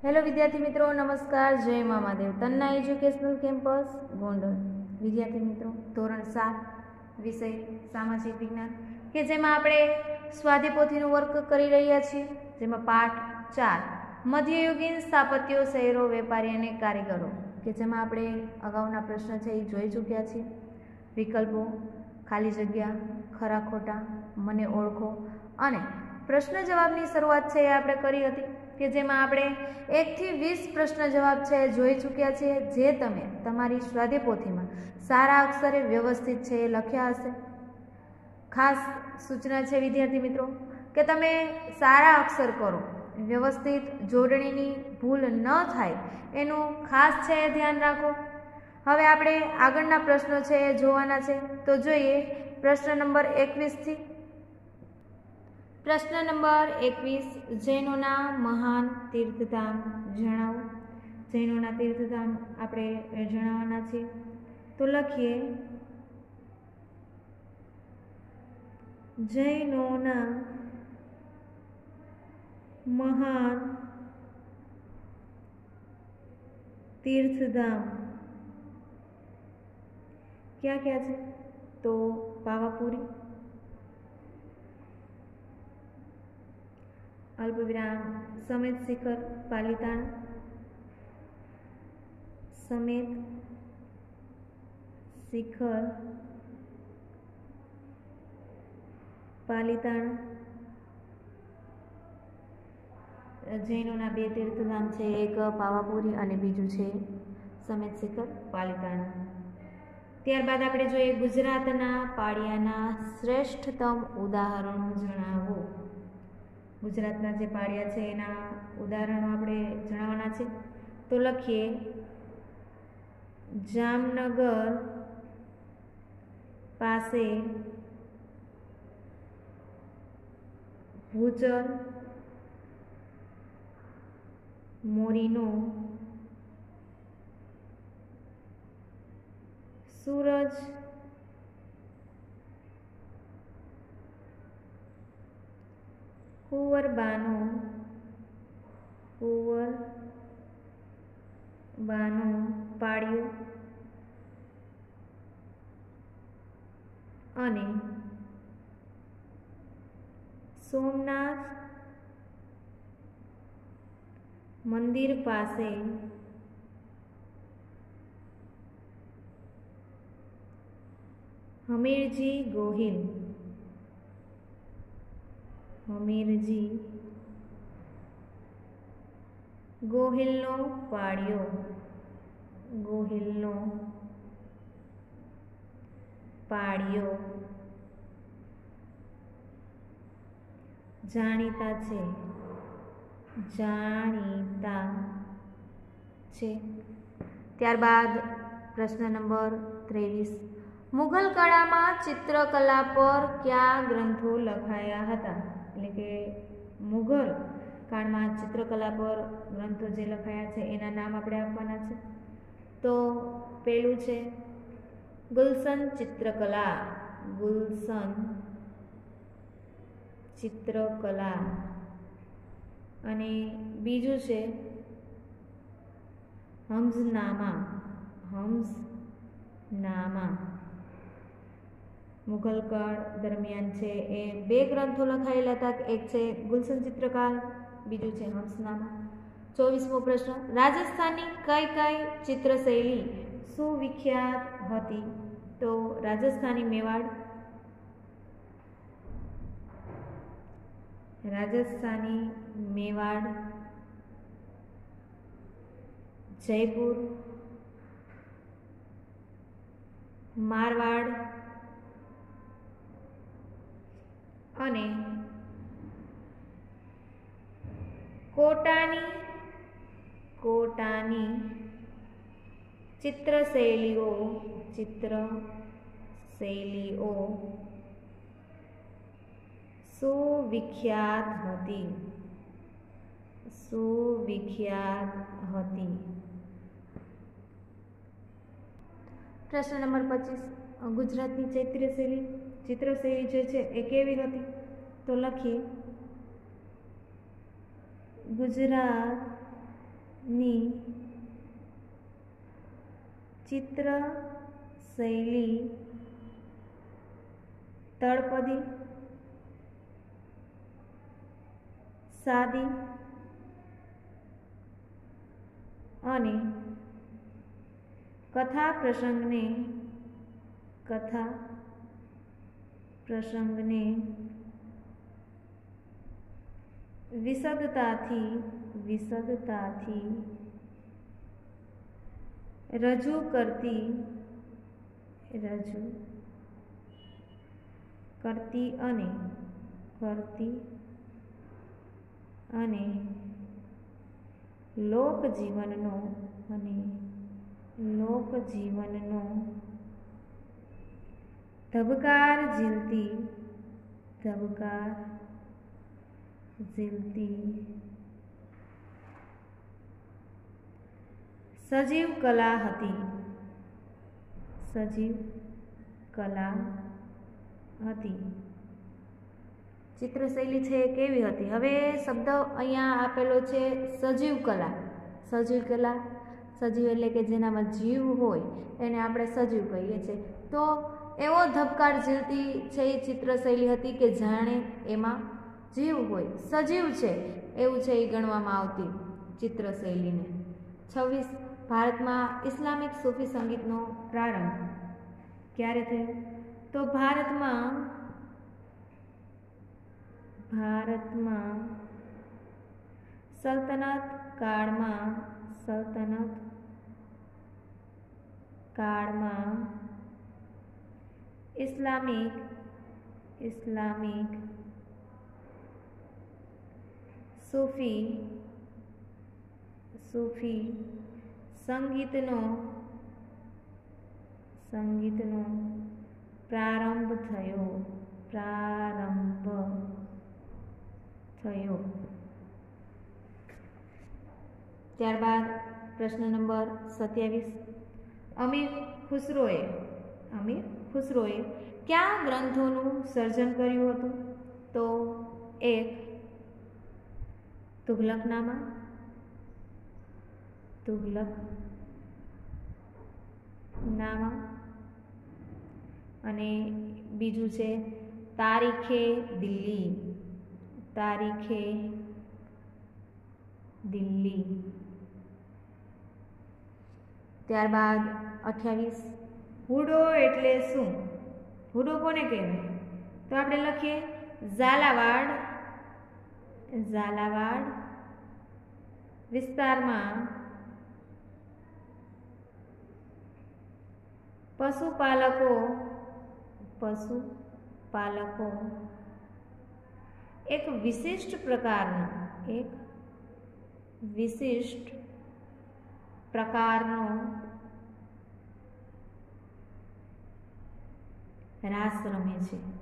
Hello विद्यार्थी मित्रों, नमस्कार। जय मा महादेव। तन्ना एज्युकेशनल केम्पस गोंडल। विद्यार्थी मित्रों, धोरण 7 विषय सामाजिक विज्ञान के जेमां आपणे स्वाध्याय पोथीनुं वर्क करी रह्या छीए। जेमां पाठ 4 मध्ययुगीन स्थापत्यो, शहरो, वेपारी अने कारीगरो के जेमां आपणे अगाउना प्रश्न छे ए जोई चूक्या छीए। विकल्पो, खाली जग्या, खरा खोटा, मने ओळखो अने प्रश्न जवाबनी शरूआत छे आपणे करी हती के जेमां आपणे 1 થી 20 प्रश्न जवाब छे जोई चूक्या छे, जे तमे तमारी स्वाध्याय पोथीमां सारा अक्षरे व्यवस्थित छे लख्या हशे। खास सूचना छे विद्यार्थी मित्रों के तमे सारा अक्षर करो, व्यवस्थित जोडणीनी भूल न थाय एनुं खास छे ध्यान राखो। हवे आपणे आगळना प्रश्नो छे जोवाना छे, तो जोईए प्रश्न नंबर 21 थी। प्रश्न नंबर 21, जैनोना महान तीर्थधाम जणावो। जैनोना तीर्थधाम आपणे जणाववाना छे, तो लखीए जैनोना महान तीर्थधाम क्या क्या छे? तो पावापुरी, अल्पविराम समेत शिखर पालिताणा, समेत शिखर पालिताणा। जैनोना बे तीर्थधाम छे, एक पावापुरी अने बीजू छे समेत शिखर पालिताणा। त्यारबाद आपणे जोईए गुजरातना पाळियाना श्रेष्ठतम उदाहरणो जणावो। गुजरातना जे पाळिया छे एना उदाहरणो आपणे जणाववाना छे, तो लखीए जामनगर पासे भूचर, मोरीनो, सूरज, कुंवरबानो पाळियो अने सोमनाथ मंदिर पासे हमीरजी गोहिलनो पाळियो जाणीता छे। त्यारबाद प्रश्न नंबर 23, मुगल काळामां चित्रकला पर क्या ग्रंथो लखाया हता? એટલે કે મુગલ કાળમાં चित्रकला पर ग्रंथो जे लखाया छे एना नाम आपणे आपवाना छे। तो पेલું છે गुलशन चित्रकला અને બીજું છે હમ્સનામા। मुगल काळ दरमियान छे ए 2 ग्रंथो लखायेला हता, एक छे गुलशन चित्रकला, बीजू छे हम्सनामा। 24मो प्रश्न, राजस्थानी कई चित्रशैली सुविख्यात हती? तो राजस्थानी मेवाड़, जयपुर, मारवाड़ अने कोटानी चित्रशैलीओ सुविख्यात हती। प्रश्न नंबर 25, गुजरातनी चित्रशैली जे छे ए केवी हती? तो लखीए गुजरात ની ચિત્ર શૈલી તળપદી, સાદી અને કથા પ્રસંગને વિશદતાથી રજૂ કરતી અને લોકજીવનનો ધબકાર ઝીલતી સજીવ કલા હતી. ચિત્રશૈલી છે કેવી હતી? હવે શબ્દ અહીંયા આપેલો છે સજીવ કલા. સજીવ એટલે કે જેનામાં જીવ હોય એને આપણે સજીવ કહીએ છીએ. તો એવો ધબકાર ઝીલતી છે એ ચિત્રશૈલી હતી કે જાણે એમાં જીવ હોય, સજીવ છે એવું છે એ ગણવામાં આવતી ચિત્રશૈલીને. 26. ભારતમાં ઇસ્લામિક સૂફી સંગીતનો પ્રારંભ ક્યારે થયો? તો ભારતમાં સલ્તનત કાળમાં ઇસ્લામિક સૂફી સંગીતનો પ્રારંભ થયો. ત્યારબાદ પ્રશ્ન નંબર 27. અમીર ખુસરોએ કયા ગ્રંથોનું સર્જન કર્યું હતું? તો 1. તુઘલકનામા અને બીજું છે તારીખે દિલ્હી. ત્યારબાદ 28. હુડો એટલે શું? હુડો કોને કહેવાય? તો આપણે લખીએ ઝાલાવાડ વિસ્તારમાં પશુપાલકો એક વિશિષ્ટ પ્રકારનો રાસ રમે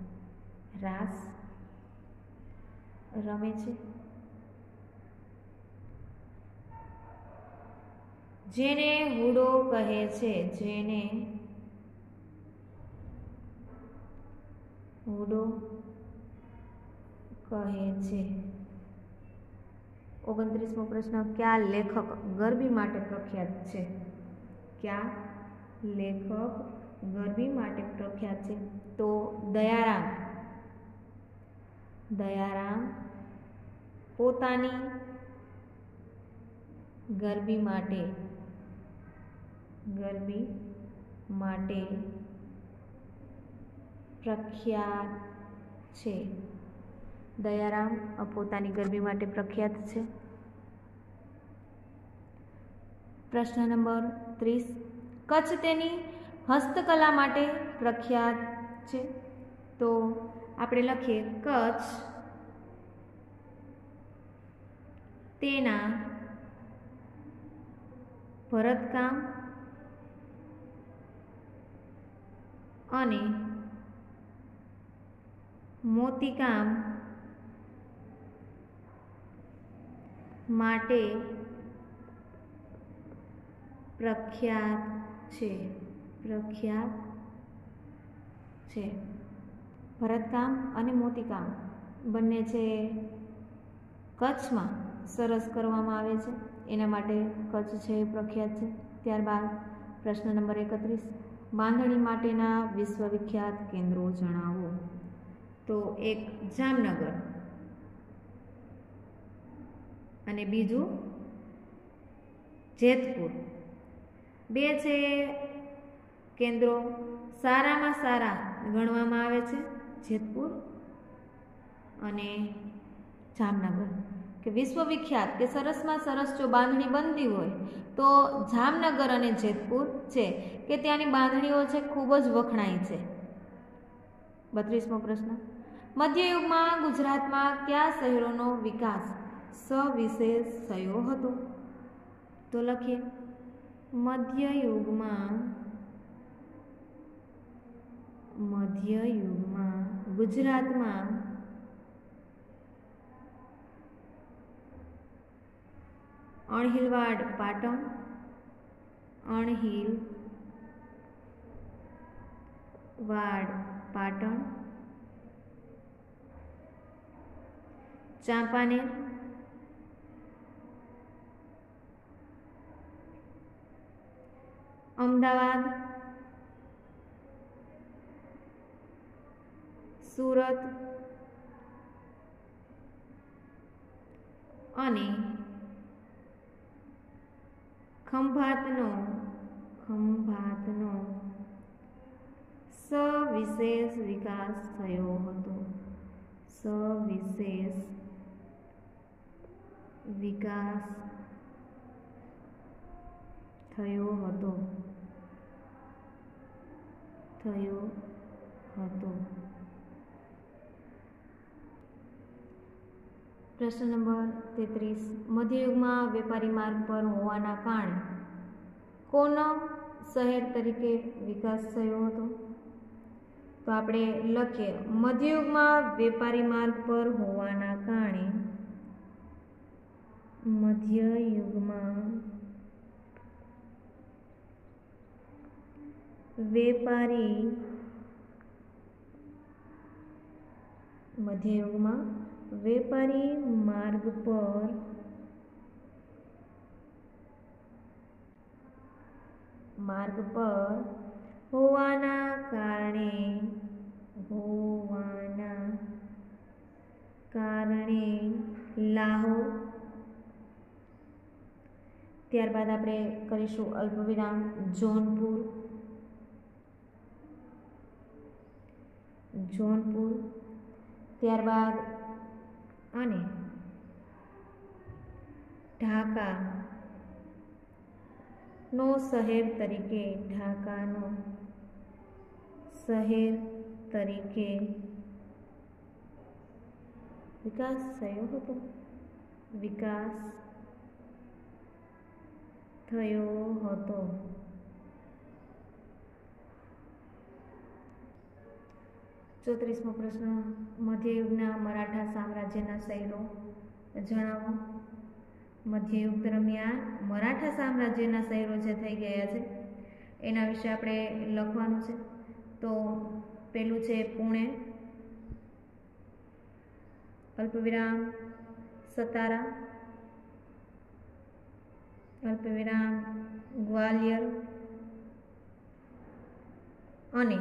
છે. જેને હુડો કહે છે. 29મો પ્રશ્ન. કયા લેખક ગરબી માટે પ્રખ્યાત છે? તો દયારામ પોતાની ગરબી માટે પ્રખ્યાત છે. દયારામ પોતાની ગરબી માટે પ્રખ્યાત છે. પ્રશ્ન નંબર 30. કચ્છ તેની હસ્તકલા માટે પ્રખ્યાત છે. તો આપણે લખીએ કચ્છ તેના ભરતકામ અને મોતીકામ માટે પ્રખ્યાત છે. ભરતકામ અને મોતીકામ બંને છે કચ્છમાં સરસ કરવામાં આવે છે. એના માટે કચ્છ છે એ પ્રખ્યાત છે. ત્યારબાદ પ્રશ્ન નંબર 31, બાંધણી માટેના વિશ્વવિખ્યાત કેન્દ્રો જણાવો. તો એક જામનગર અને બીજું જેતપુર. બે છે કેન્દ્રો સારામાં સારા ગણવામાં આવે છે, જેતપુર અને જામનગર. કે વિશ્વવિખ્યાત કે સરસમાં સરસ જો બાંધણી બનતી હોય તો જામનગર અને જેતપુર છે, કે ત્યાંની બાંધણીઓ છે ખૂબ જ વખણાય છે. 32મો પ્રશ્ન, મધ્યયુગમાં ગુજરાતમાં કયા શહેરોનો વિકાસ સવિશેષ થયો હતો? તો લખીએ, મધ્યયુગમાં ગુજરાતમાં અણહિલવાડ પાટણ, ચાંપાનેર, અમદાવાદ, સુરત અને ખંભાતનો સવિશેષ વિકાસ થયો હતો. પ્રશ્ન નંબર 33, મધ્યયુગમાં વેપારી માર્ગ પર હોવાના કારણે કોનો શહેર તરીકે વિકાસ થયો હતો? તો આપણે લખીએ, મધ્યયુગમાં વેપારી માર્ગ પર હોવાના કારણે મધ્યયુગમાં વેપારી માર્ગ પર હોવાના કારણે લાહોર. ત્યારબાદ આપણે કરીશું અલ્પવિરામ જોનપુર. ત્યારબાદ અને ઢાકાનો શહેર તરીકે વિકાસ થયો હતો. 34મો પ્રશ્ન, મધ્યયુગના મરાઠા સામ્રાજ્યના શહેરો જણાવો. મધ્યયુગ દરમિયાન મરાઠા સામ્રાજ્યના શહેરો જે થઈ ગયા છે એના વિશે આપણે લખવાનું છે. તો પહેલું છે પુણે, અલ્પવિરામ સતારા, અલ્પવિરામ ગ્વાલિયર અને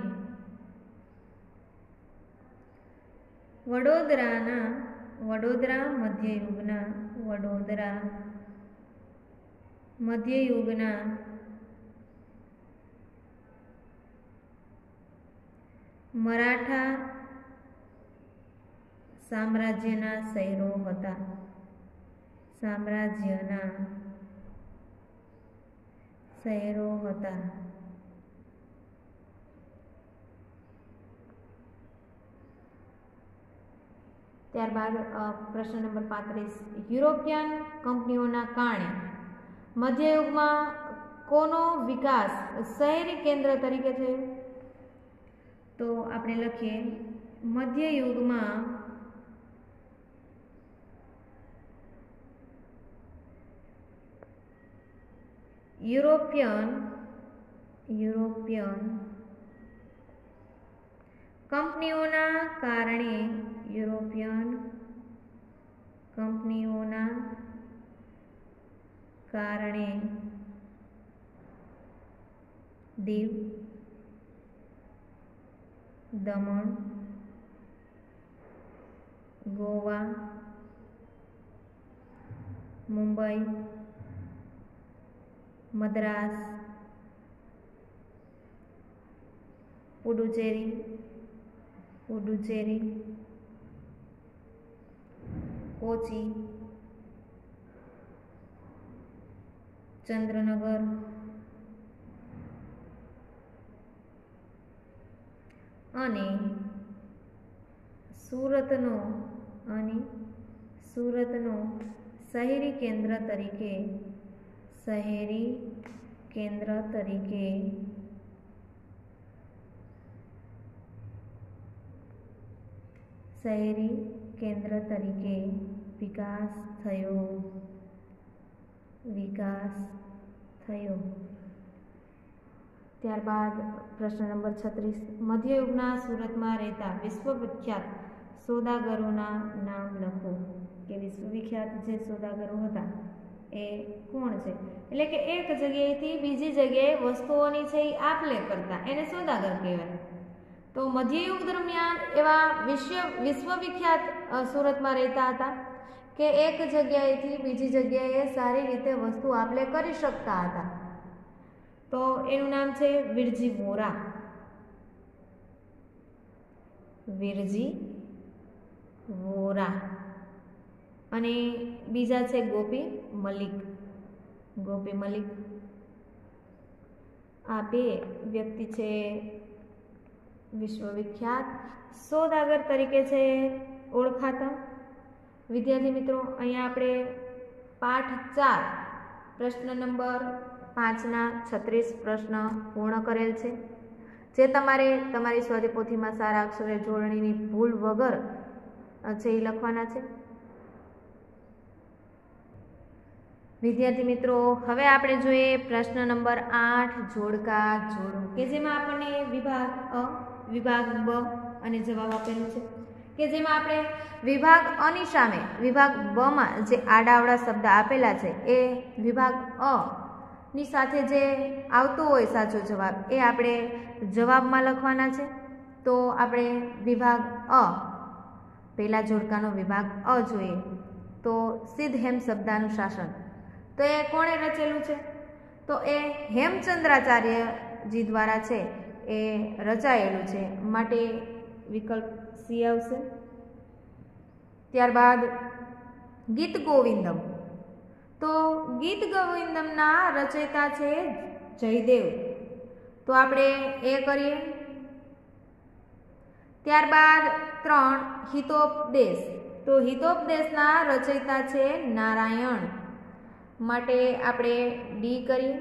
વડોદરા મધ્યયુગના મરાઠા સામ્રાજ્યના શહેરો હતા. ત્યારબાદ પ્રશ્ન નંબર 35, યુરોપિયન કંપનીઓના કારણે મધ્યયુગમાં કોનો વિકાસ શહેરી કેન્દ્ર તરીકે થયો? તો આપણે લખીએ, મધ્યયુગમાં યુરોપિયન કંપનીઓના કારણે કારણે દીવ, દમણ, ગોવા, મુંબઈ, મદ્રાસ, પુડુચેરી, કોચી, ચંદ્રનગર, અને સુરતનો શહેરી કેન્દ્ર તરીકે વિકાસ થયો. ત્યારબાદ પ્રશ્ન નંબર 36, મધ્યયુગના સુરતમાં રહેતા વિશ્વવિખ્યાત સોદાગરોના નામ લખો. કે વિશ્વવિખ્યાત જે સોદાગરો હતા એ કોણ છે? એટલે કે એક જગ્યાએથી બીજી જગ્યાએ વસ્તુઓની છે એ આપ-લે કરતા, એને સોદાગર કહેવાય. તો મધ્યયુગ દરમિયાન એવા વિશ્વવિખ્યાત સુરતમાં રહેતા હતા કે એક જગ્યાએથી બીજી જગ્યાએ સારી રીતે વસ્તુ આપ-લે કરી શકતા હતા. તો એનું નામ છે વિરજી વોરા. અને બીજા છે ગોપી મલિક. આ બે વ્યક્તિ છે વિશ્વવિખ્યાત સોદાગર તરીકે છે ઓળખાતા. વિદ્યાર્થી મિત્રો, અહીંયા આપણે પાઠ 4 પ્રશ્ન નંબર 5ના 36 પ્રશ્ન પૂર્ણ કરેલ છે, જે તમારે તમારી સ્વાધ્યાયપોથીમાં સારા અક્ષરે જોડણીની ભૂલ વગર છે એ લખવાના છે. વિદ્યાર્થી મિત્રો, હવે આપણે જોઈએ પ્રશ્ન નંબર 8 જોડકા જોડો, કે જેમાં આપણને વિભાગ અ, વિભાગ બ અને જવાબ આપેલું છે. કે જેમાં આપણે વિભાગ અ ની સામે વિભાગ બ માં જે આડાઅવળા શબ્દ આપેલા છે એ વિભાગ અ ની સાથે જે આવતો હોય સાચો જવાબ એ આપણે જવાબમાં લખવાના છે. તો આપણે વિભાગ અ, પહેલા જોડકાનો વિભાગ અ જોઈએ તો સિદ્ધ હેમ શબ્દાનુશાસન, તો એ કોણે રચેલું છે? તો એ હેમચંદ્રાચાર્યજી દ્વારા છે એ રચાયેલું છે, માટે વિકલ્પ સી આવશે. ત્યારબાદ ગીત ગોવિંદમ, તો ગીત ગોવિંદમના રચયિતા છે જયદેવ, તો આપણે એ કરીએ. ત્યારબાદ 3 હિતોપદેશ, તો હિતોપદેશના રચયિતા છે નારાયણ, માટે આપણે ડી કરીએ.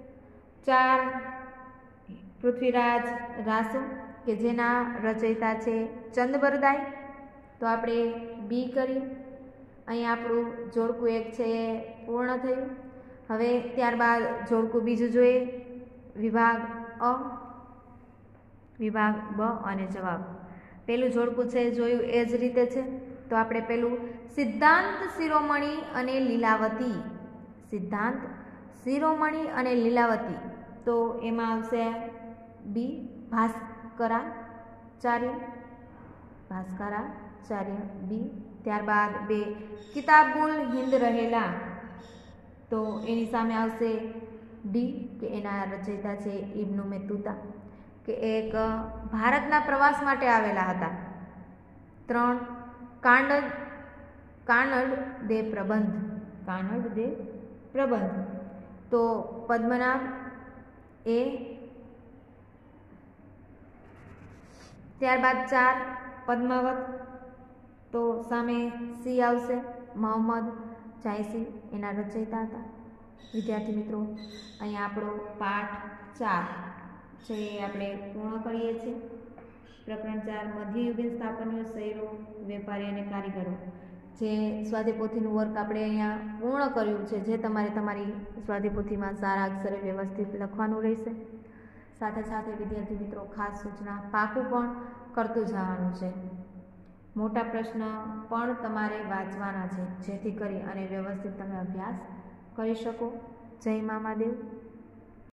4 પૃથ્વીરાજ રાસો, કે જેના રચયિતા છે ચંદબરદાઈ, તો આપણે બી કરીએ. અહીં આપણું જોડકું 1 છે એ પૂર્ણ થયું. હવે ત્યારબાદ જોડકું બીજું જોઈએ, વિભાગ અ, વિભાગ બ અને જવાબ. પેલું જોડકું છે જોયું એ જ રીતે છે, તો આપણે પેલું સિદ્ધાંત શિરોમણી અને લીલાવતી, તો એમાં આવશે બી ભાસ્કરાચાર્ય બી. ત્યારબાદ 2 કિતાબુલ હિંદ રહેલા, તો એની સામે આવશે ડી, કે એના રચયિતા છે ઇબ્નુ મેતુતા, કે એક ભારતના પ્રવાસ માટે આવેલા હતા. 3 કાનડ દે પ્રબંધ, તો પદ્મનાભ એ. ત્યારબાદ 4 પદ્માવત, તો સામે સી આવશે, મોહમ્મદ જાયસી એના રચયિતા હતા. વિદ્યાર્થી મિત્રો, અહીંયા આપણો પાઠ 4 છે એ આપણે પૂર્ણ કરીએ છીએ. પ્રકરણ 4 મધ્યયુગીન સ્થાપનીઓ, શહેરો, વેપારી અને કારીગરો, જે સ્વાધ્યાયપોથીનું વર્ક આપણે અહીંયા પૂર્ણ કર્યું છે, જે તમારે તમારી સ્વાધ્યાયપોથીમાં સારા અક્ષરે વ્યવસ્થિત લખવાનું રહેશે. સાથે સાથે વિદ્યાર્થી મિત્રો, ખાસ સૂચના, પાકું પણ કરતું જવાનું છે. મોટા પ્રશ્ન પણ તમારે વાંચવાના છે, જેથી કરી અને વ્યવસ્થિત તમે અભ્યાસ કરી શકો. જય મા મહાદેવ.